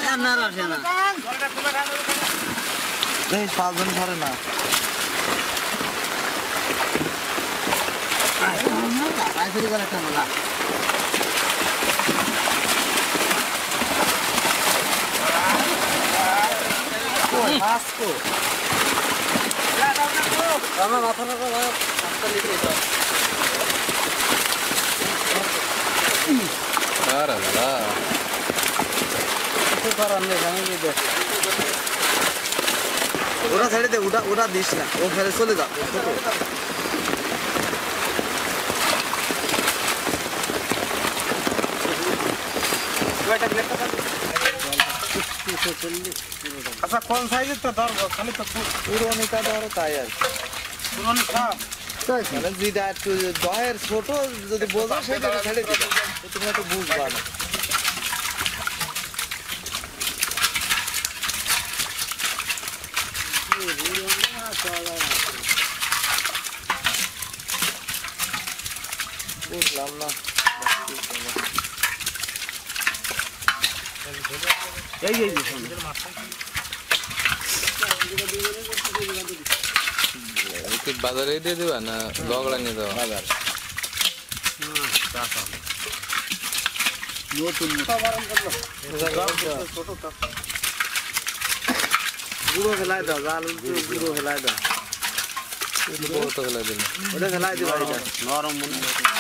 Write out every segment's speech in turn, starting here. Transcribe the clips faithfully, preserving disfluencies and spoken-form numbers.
না রাখে না এই পাঁচজন ধরে না রাইফেল করে একটা বলা কই মাছ কো আমার মাথা না বাবা রাস্তা লিখে দাও আরে আল্লাহ কিছু করার নেই আমি দিয়ে ওরা ছেড়ে দে ওটা ওটা দিস না ও ফেলে চলে যা আচ্ছা কোন সাইজের তো ধরবো খালি তো পুরোনিটা ধরো তাই আর পুরনো খাপ মানে যেটা একটু দয়ের ছোট যদি বোঝো সেটা ছেড়ে দিবে তুমি একটু বুঝবা না বুঝলাম না এই এই একটু বাজারে দিয়ে দেবা না লগড়া নিয়ে দেওয়া বাজার নতুন গুঁড়ো ফেলাই দাও জাল গুঁড়ো ফেলাই দাও বড় তো ফেলে দিন ওটা ফেলাই দিবা এটা নরম মনে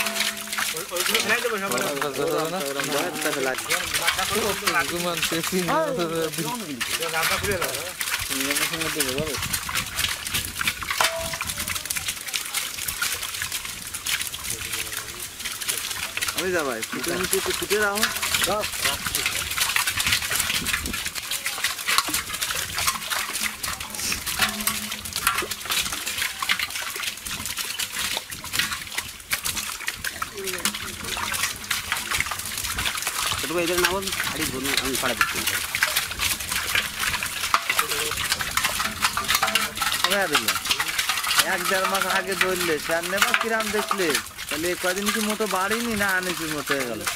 গুমান তেসিন আমি যা ভাই ফুটে নিচে একটু ফুটে রাখো এদের নাম শাড়ি ধরুন আমি পাড়া দিচ্ছি এক দেড় মাস আগে ধরলে চার নেবা কিরাম দেখলে তাহলে কদিন কি মতো বাড়িনি না আনিসির মতো হয়ে গেল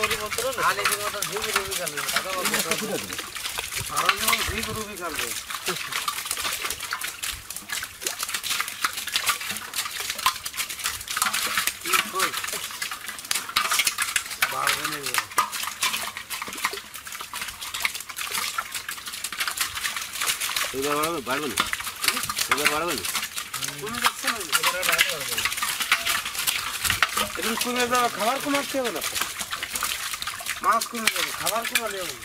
এবার বাড়াবে বাড়বে না এবার বাড়বে না এটা কমে যাবে খাবার কমাতে হবে না মাছ কমে যাবে খাবার কমালে হবে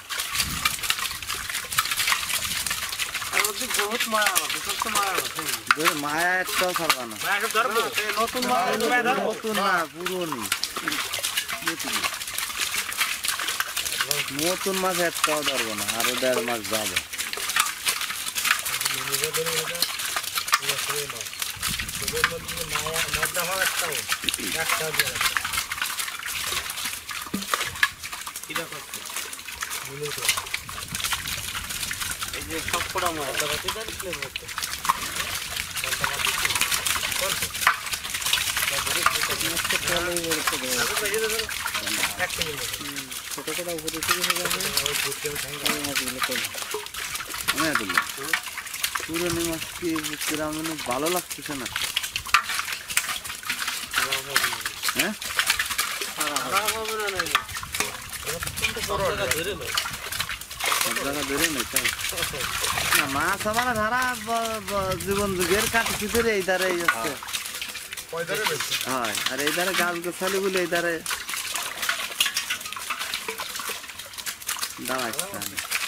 আর ওদের বহুত মায়া আছে সব মায়া আছে মায়া একটাও ছাড়বা না নতুন মায়া নতুন না পুরোনি নতুন মাছ একটাও ধরবো না আরো দেড় মাস যাবে এই যে সব কটা মাছ ছোট ছোট উপরে পুরোনি মাছ কি কিরাম ভালো লাগতেছে না হ্যাঁ ধরে নেই তাই না মাছ আমার ধারা জীবন যুগের কাটি ভিতরে এই ধারে যাচ্ছে হয় আর এই ধারে গাছ গোছালি বলে এই ধারে দাঁড়াচ্ছে